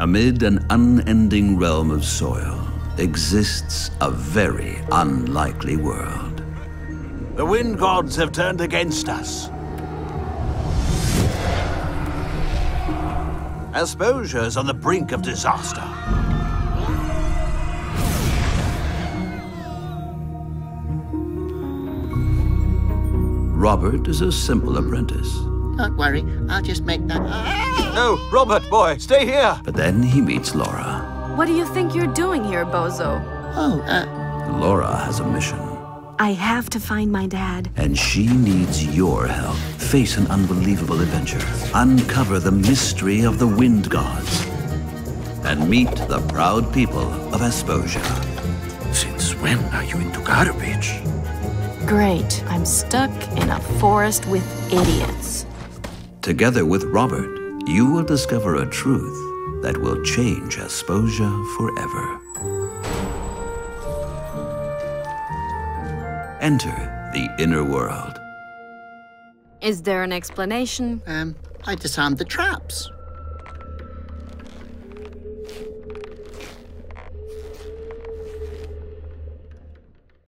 Amid an unending realm of soil exists a very unlikely world. The Windgods have turned against us. Asposia is on the brink of disaster. Robert is a simple apprentice. Don't worry, I'll just make that... No, Robert, boy, stay here! But then he meets Laura. What do you think you're doing here, Bozo? Oh, Laura has a mission. I have to find my dad. And she needs your help. Face an unbelievable adventure. Uncover the mystery of the Windgods. And meet the proud people of Asposia. Since when are you into garbage? Great. I'm stuck in a forest with idiots. Together with Robert, you will discover a truth that will change Asposia forever. Enter the inner world. Is there an explanation? I disarmed the traps.